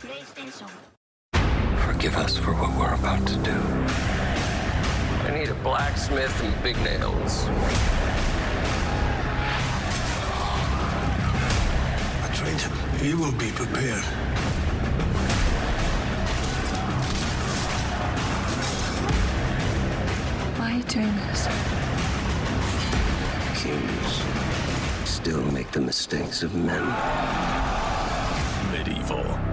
Forgive us for what we're about to do. I need a blacksmith and big nails. I trained him. He will be prepared. Why are you doing this? Kings still make the mistakes of men. Medieval.